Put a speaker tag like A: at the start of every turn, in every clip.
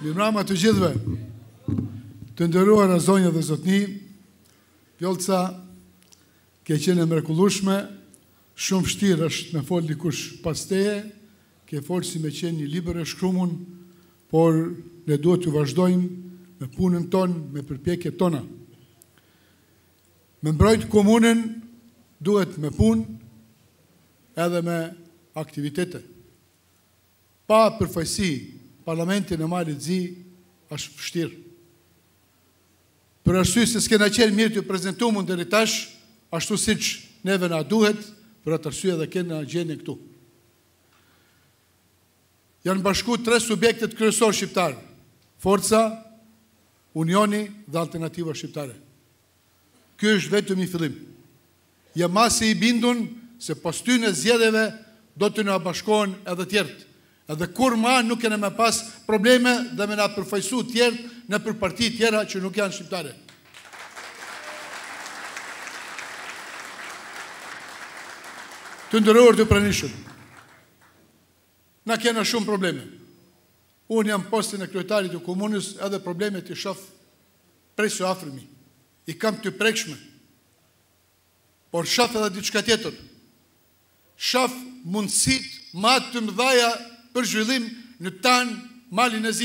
A: Mirëmbrëma të gjithëve, të nderuara zonja dhe zotni, Pjolca ke qenë e mrekullueshme, shumë vështirë është me fol dikush pas teje, ke folë si me qenë një libër e shkrumun, por ne duhet të vazhdojmë me punën tonë, me përpjekjet tona. Me mbrojt komunën duhet me punë edhe me aktivitete. Pa përfaqësi Parlamentin e Malit Zi është vështirë. Për arsye se s'kena qenë mirë të prezantuar deri tash, ashtu siç neve na duhet, për atë arsye edhe kena gjendje këtu. Janë bashku 3 subjektet kryesor shqiptar: Forca, Unioni dhe Alternativa Shqiptare. Ky është vetëm një fillim. Jam masi i bindun se pas ty në zgjedhjeve do të na bashkohen edhe tjerët. Edhe kur ma nuk kena me pas probleme dhe me na përfaqësu tjerët në për parti tjera që nuk janë shqiptare. Të nderuar të pranishëm, na kena shumë probleme. Unë jam postin e kryetarit të komunës, edhe problemet i shoh prej së afërmi. I kam të prekshme, por shoh edhe diçka tjetër. Shoh mundësit ma të mëdhaja për zhvillim në tanë Malin e Zi.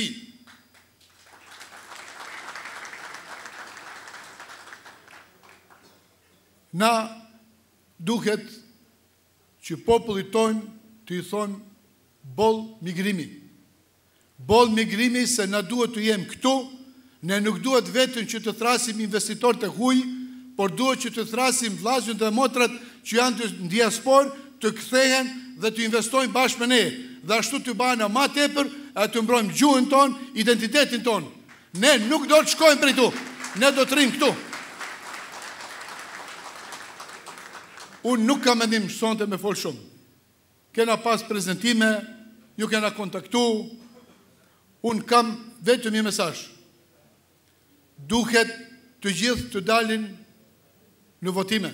A: Na duhet që popullit tonë të i thonë boll migrimi. Boll migrimi se na duhet të jemë këtu, ne nuk duhet vetëm që të thrasim investitor të huj, por duhet që të thrasim vllazën dhe motrat që janë në diasporë të kthehen dhe të investojnë bashkë me ne, dhe ashtu të bëjnë ma tepër, e të mbrojmë gjuhën tonë, identitetin tonë. Ne nuk do të shkojmë prej tu, ne do të rrim këtu. Unë nuk kam mendim sonte me fol shumë. Kena pas prezentime, ju kena kontaktu, unë kam vetëm një mesazh. Duhet të gjithë të dalin në votime.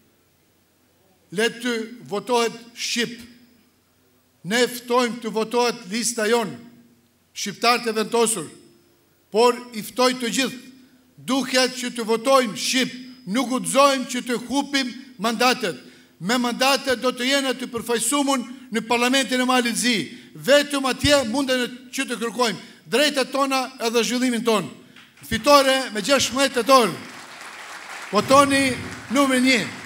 A: Le të votohet Shqip. Ne ftojmë të votohet lista jonë, shqiptarët e vendosur, por i ftoj të gjithë, duhet që të votojmë Shqip, nuk guxojmë që të hupim mandatet. Me mandatet do të jenë të përfaqësuar në Parlamentin e Malit Zi. Vetëm atje munden që të kërkojmë drejtat tona edhe zhvillimin tonë. Fitore me 16 tetor. Votoni numër 1.